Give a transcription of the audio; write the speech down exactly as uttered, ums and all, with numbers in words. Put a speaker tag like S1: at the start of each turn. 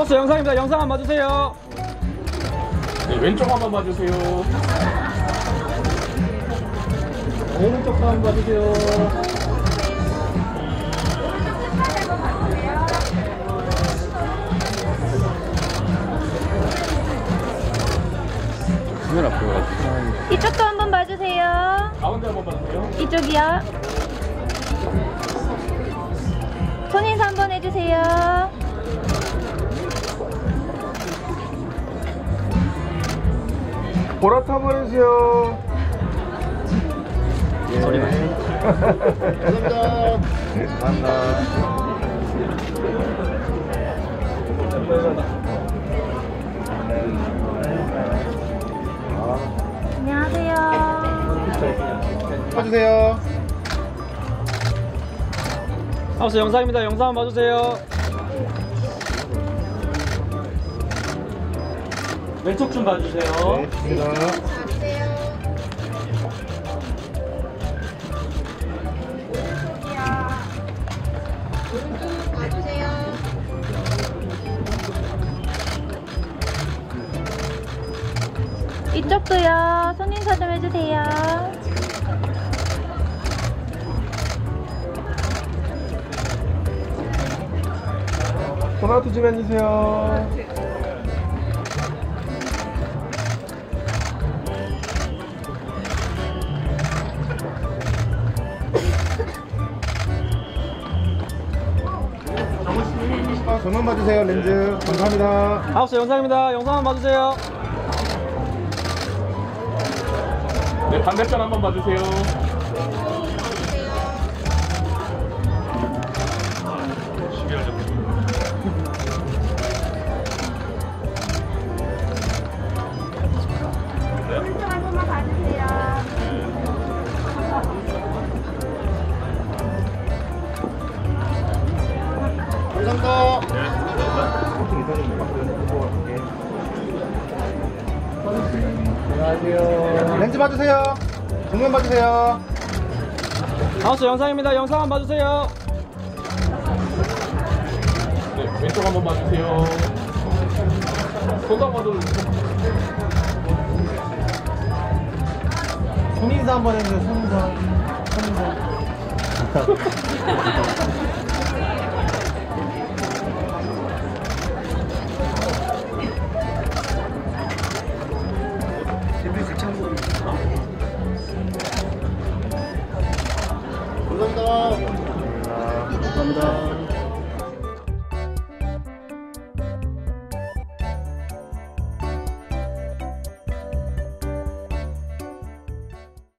S1: 하우스 영상입니다. 영상 한번 봐주세요.
S2: 네, 왼쪽 한번 봐주세요.
S1: 오른쪽도 한번 봐주세요. 카메라 보여가지고.
S3: 이쪽도 한번 봐주세요.
S2: 가운데 한번 봐주세요.
S3: 이쪽이요. 손인사 한번 해주세요.
S4: 보라트 한번 해주세요. 예.
S1: 소리만.
S4: 감사합니다. 감사합니다.
S3: 안녕하세요.
S4: 봐주세요.
S1: 하우스 영상입니다. 영상 한번 봐주세요. 왼쪽 좀 봐주세요.
S4: 네, 좋습니다.
S3: 이쪽도요. 손인사 좀 해주세요.
S4: 보라트 좀 해주세요. 아, 전원 봐주세요. 렌즈 감사합니다.
S1: 하우스 영상입니다. 영상 한번 봐주세요.
S2: 네, 반대편 한번 봐주세요.
S3: 오른쪽 한 번만 봐주세요.
S4: 감사합니다. 안녕하세요. 렌즈 봐주세요. 정면 봐주세요.
S1: 하우스 영상입니다. 영상 한번 봐주세요.
S2: 네, 왼쪽 한번 봐주세요. 손담아도
S4: 손인사 한번 해주세요. 손인사. 손인사. 감사합니다. 감사합니다.